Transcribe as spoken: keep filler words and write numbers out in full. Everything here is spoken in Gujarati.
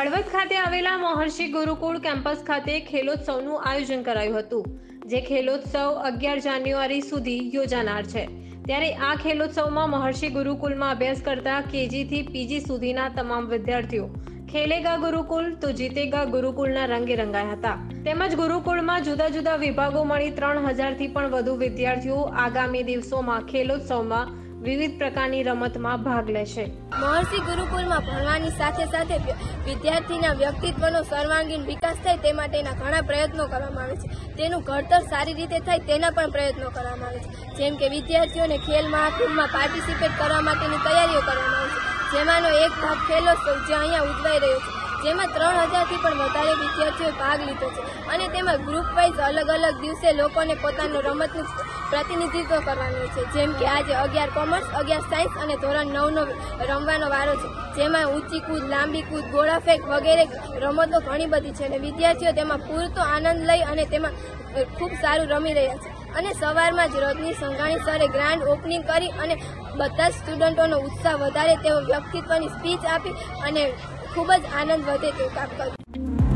હળવદ ખાતે આવેલા મહર્ષિ ગુરુકુળ કેમ્પસ ખાતે ખેલોત્સવનું આયોજન કરાયું હતું, જે ખેલોત્સવ અગિયાર જાન્યુઆરી સુધી યોજાનાર છે। ત્યારે આ ખેલોત્સવમાં મહર્ષિ ગુરુકુળમાં અભ્યાસ કરતા કેજી થી પીજી સુધીના તમામ વિદ્યાર્થીઓ ખેલેગા ગુરુકુળ તો જીતેગા ગુરુકુળના રંગે રંગાયા હતા। તેમજ ગુરુકુળમાં જુદા જુદા વિભાગો મળી ત્રણ હજારથી પણ વધુ વિદ્યાર્થીઓ આગામી દિવસોમાં ખેલોત્સવમાં વિવિધ પ્રકારની રમતમાં ભાગ લેશે। મહર્ષિ ગુરુકુળમાં ભણવાની સાથે સાથે વિદ્યાર્થીના વ્યક્તિત્વનો સર્વાંગીણ વિકાસ થાય તે માટેના ઘણા પ્રયત્નો કરવામાં આવે છે। તેનું ઘડતર સારી રીતે થાય તેના પણ પ્રયત્નો કરવામાં આવે છે, જેમ કે વિદ્યાર્થીઓને ખેલ મહાકુંભમાં પાર્ટિસિપેટ કરવા માટેની તૈયારીઓ કરવામાં આવે છે, જેમાંનો એક ભાગ ખેલોત્સવ જે અહીંયા ઉજવાઈ રહ્યો છે, જેમાં ત્રણ હજારથી પણ વધારે વિદ્યાર્થીઓએ ભાગ લીધો છે અને તેમાં ગ્રુપ વાઇઝ અલગ અલગ દિવસે લોકોને પોતાનું રમતનું પ્રતિનિધિત્વ કરવાનું છે, જેમ કે આજે અગિયાર કોમર્સ, અગિયાર સાયન્સ અને ધોરણ નવનો રમવાનો વારો છે, જેમાં ઊંચી કૂદ, લાંબી કૂદ, ગોળા ફેંક વગેરે રમતો ઘણી બધી છે અને વિદ્યાર્થીઓ તેમાં પૂરતો આનંદ લઈ અને તેમાં ખૂબ સારું રમી રહ્યા છે। અને સવારમાં જ રજની સંઘાણી સરે ગ્રાન્ડ ઓપનિંગ કરી અને બધા સ્ટુડન્ટોનો ઉત્સાહ વધારે તેવો વ્યક્તિત્વની સ્પીચ આપી અને ખૂબ જ આનંદ વધે તેવું કામ કર્યું।